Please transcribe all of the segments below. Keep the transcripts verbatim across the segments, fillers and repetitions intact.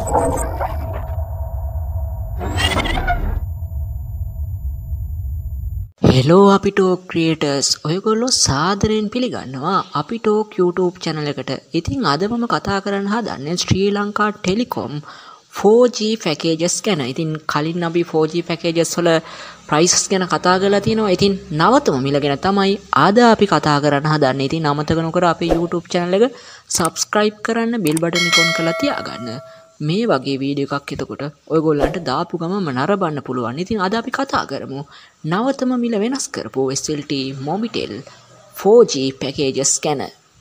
Hello අපිටෝක් creators ඔයගොල්ලෝ සාදරයෙන් පිළිගන්නවා අපිටෝක් YouTube channel එකට. ඉතින් අද මම කතා කරන්න හදන්නේ Sri Lanka Telecom four G packages ගැන. ඉතින් කලින් අපි four G packages වල prices ගැන කතා කරලා තියෙනවා. ඉතින් නවතම මිල ගැන තමයි අද අපි කතා කරන්න හදන්නේ. ඉතින් අමතක නොකර අපේ YouTube channel එක subscribe කරන්න, bell button එක on කරලා තියාගන්න. මේ වගේ වීඩියෝ එකක් එතකොට ඔයගොල්ලන්ට දාපු ගමම නරඹන්න පුළුවන්. ඉතින් අද අපි කතා කරමු නවතම මිල වෙනස් කරපු S L T Mobitel four G packages ගැන.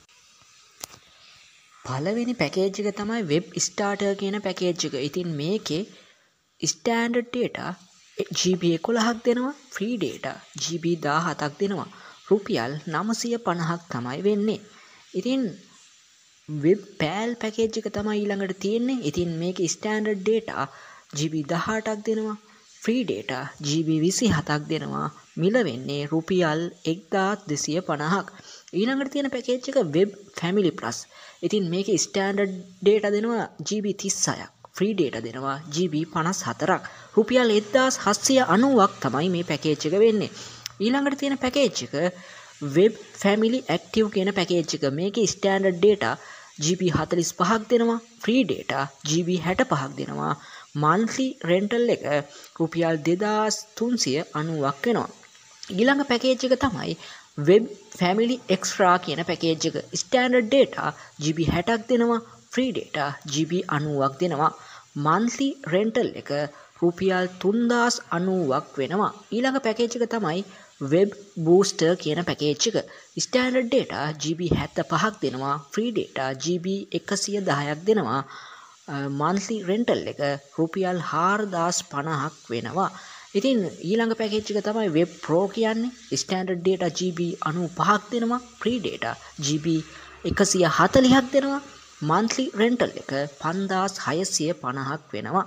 පළවෙනි පැකේජ් එක තමයි web starter කියන පැකේජ් එක. ඉතින් මේකේ standard data G B eleven දෙනවා, free data G B seventeen දෙනවා. රුපියල් නවසිය පනහක් තමයි වෙන්නේ. ඉතින් web pal package එක තමයි ඊළඟට තියෙන්නේ. ඉතින් මේකේ standard data G B eighteen දෙනවා, free data G B twenty-seven දෙනවා. මිල වෙන්නේ රුපියල් එක්දාස් දෙසිය පනහක්. ඊළඟට තියෙන පැකේජ් එක web family plus. ඉතින් මේකේ standard data දෙනවා G B thirty-six, free data දෙනවා G B fifty-four. රුපියල් එක්දාස් හත්සිය අනූවක් තමයි මේ පැකේජ් එක වෙන්නේ. ඊළඟට තියෙන පැකේජ් එක web family active කියන පැකේජ් එක. මේකේ standard data G B forty-five දෙනවා, free data G B sixty-five දෙනවා. monthly rental එක රුපියල් දෙදාස් තුන්සිය අනූවක් වෙනවා. ඊළඟ පැකේජ් එක තමයි web family extra කියන පැකේජ් එක. standard data G B sixty දෙනවා, free data G B නවයක් දෙනවා. monthly rental එක රුපියල් තුන්දාස් අනූවක් වෙනවා. ඊළඟ පැකේජ් එක තමයි web booster කියන පැකේජ් එක. standard data G B seventy-five දෙනවා, free data G B එකසිය දහයක් දෙනවා. monthly rental එක රුපියල් හාරදාස් පනහක් වෙනවා. ඉතින් ඊළඟ පැකේජ් එක තමයි web pro කියන්නේ. standard data G B නවපහක් දෙනවා, free data G B එකසිය හතළිහක් දෙනවා. monthly rental එක පන්දාස් හයසිය පනහක් වෙනවා.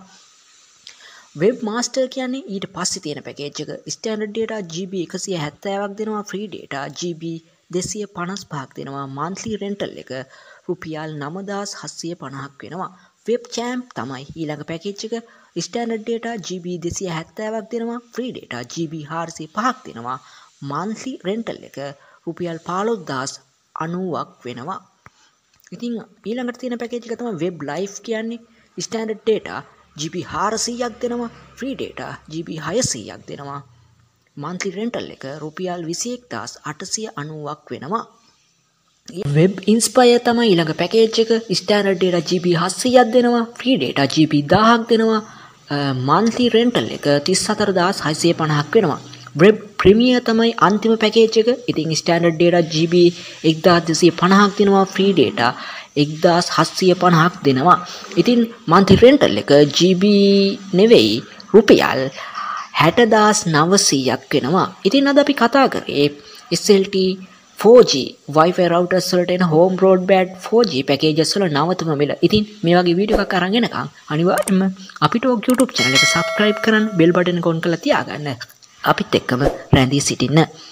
web master කියන්නේ ඊට පස්සේ තියෙන පැකේජ් එක. standard data G B එකසිය හැත්තෑවක් දෙනවා, free data G B දෙසිය පනස්පහක් දෙනවා. monthly rental එක රුපියල් නවදාස් හත්සිය පනහක් වෙනවා. web champ තමයි ඊළඟ පැකේජ් එක. standard data G B දෙසිය හැත්තෑවක් දෙනවා, free data G B හාරසිය පහක් දෙනවා. monthly rental එක රුපියල් පහළොස්දාස් අනූවක් වෙනවා. ඉතින් ඊළඟට තියෙන පැකේජ් එක තමයි web life කියන්නේ. standard data G B හාරසීයක් දෙනවා, free data G B හයසීයක් දෙනවා. monthly rental එක රුපියල් විසිඑක්දාස් අටසිය අනූවක් වෙනවා. web inspire තමයි ඊළඟ පැකේජ් එක. standard data G B හත්සීයක් දෙනවා, free data G B දහයක් දෙනවා. monthly rental එක තිස් හතරදාස් හයසිය පනහක් වෙනවා. web premier තමයි අන්තිම පැකේජ් එක. ඉතින් standard data G B එක්දාස් දෙසිය පනහක් දෙනවා, free data එක්දාස් හත්සිය පනහක් දෙනවා. ඉතින් monthly rental එක G B නෙවෙයි රුපියල් හැටදාස් නවසීයක් වෙනවා. ඉතින් අද අපි කතා කරේ S L T four G Wi-Fi routers වලට එන home broadband four G packages වල නවතම මිල. ඉතින් මේ වගේ වීඩියෝ එකක් අරන් එනකම් අනිවාර්යයෙන්ම අපිට YouTube channel එක subscribe කරන්න, bell button එක on කරලා තියාගන්න. අපිත් එක්කම රැඳී සිටින්න.